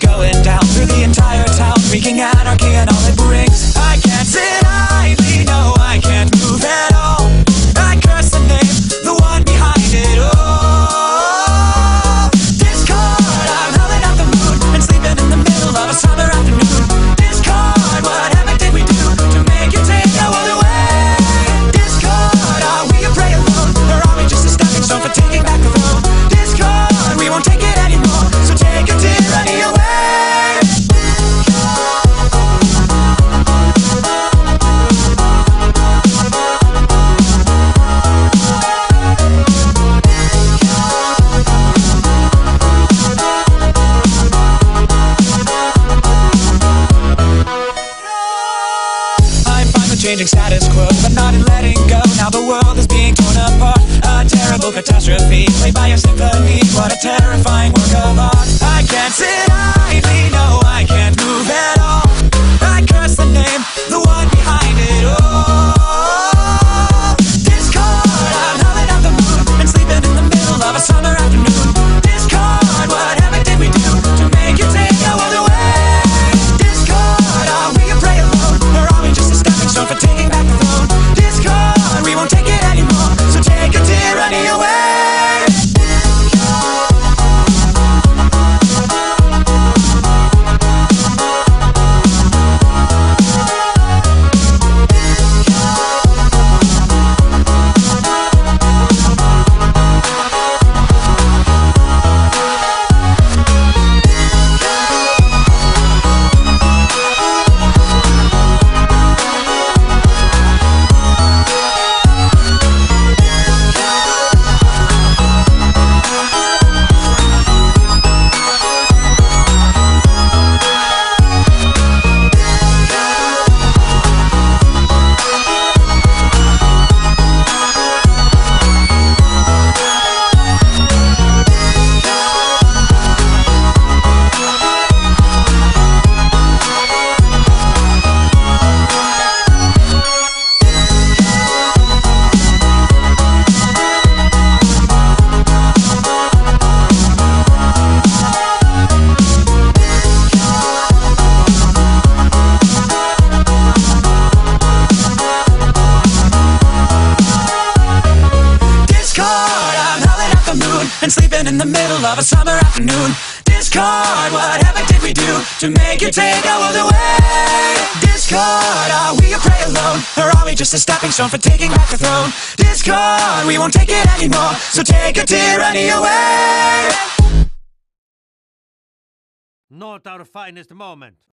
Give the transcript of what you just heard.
going down through the entire town, wreaking anarchy and all it brings. I can't sit idly, no, I can't move at all. I curse the name, the one behind it all. Discord, I'm howling at the moon and sleeping in the middle of a summer afternoon. Discord, what havoc did we do to make you take our world away? Discord, are we a prey alone, or are we just a stepping stone for taking back the throne? Discord, we won't take it anymore, so take your tyranny away. Changing status quo, but not in letting go. Now the world is being torn apart, a terrible catastrophe played by a symphony. What a terrifying work of art. I can't sit idly, no, I can't move at all. I curse the name, the one behind it all. Discord, I'm howling at the moon and sleeping in the middle of a summer afternoon. Discord, what havoc did we do to make you take our world away? Discord, are we a prey alone, or are we just a stepping stone for taking back the throne? Discord, we won't take it anymore, so take your tyranny away. And sleeping in the middle of a summer afternoon. Discord, what havoc did we do to make you take our world away? Discord, are we a prey alone, or are we just a stepping stone for taking back the throne? Discord, we won't take it anymore, so take your tyranny away. Not our finest moment.